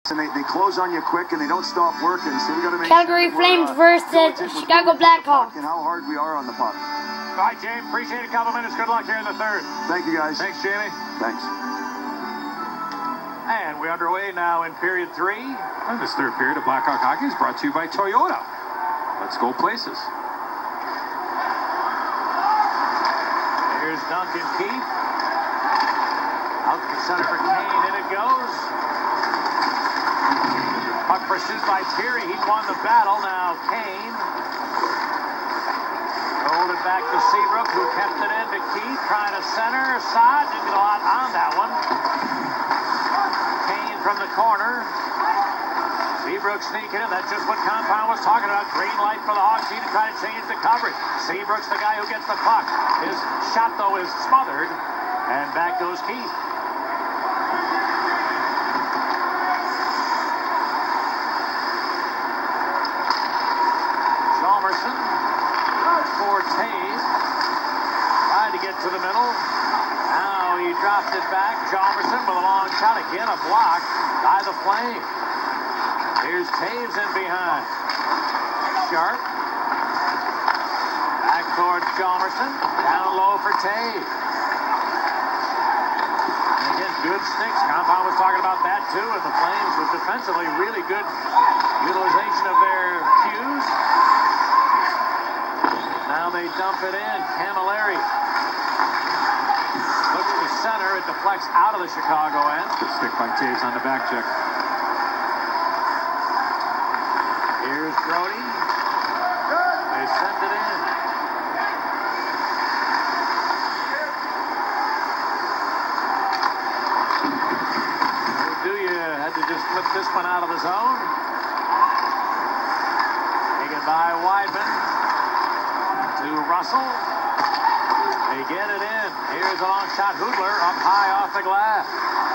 And they close on you quick and they don't stop working, so we got to make Calgary sure Flames versus Chicago Blackhawks. And how hard we are on the puck. All right, James, appreciate a couple minutes. Good luck here in the third. Thank you, guys. Thanks, Jamie. Thanks. And we're underway now in period 3. And this third period of Blackhawk Hockey is brought to you by Toyota. Let's go places. Here's Duncan Keith. Out to the center for Kane, in it goes. Puck pursued by Thierry. He won the battle. Now Kane. Rolled it back to Seabrook, who kept it in to Keith. Trying to center. Side. Didn't get a lot on that one. Kane from the corner. Seabrook sneaking in. That's just what Compound was talking about. Green light for the Hawks to try to change the coverage. Seabrook's the guy who gets the puck. His shot, though, is smothered. And back goes Keith. Chalmerson for Taves. Tried to get to the middle. Now he dropped it back. Chalmerson with a long shot. Again, a block by the Flame. Here's Taves in behind. Sharp. Back towards Chalmerson. Down low for Taves. And again, good sticks. Compound was talking about that too. And the Flames with defensively really good utilization of their cues. Now they dump it in. Camilleri looks to center. It deflects out of the Chicago end. Good stick by Taves on the back check. Here's Brody. They send it in. Duya had to just flip this one out of the zone. Taken by Weidman. To Russell. They get it in. Here's a long shot. Hudler up high off the glass.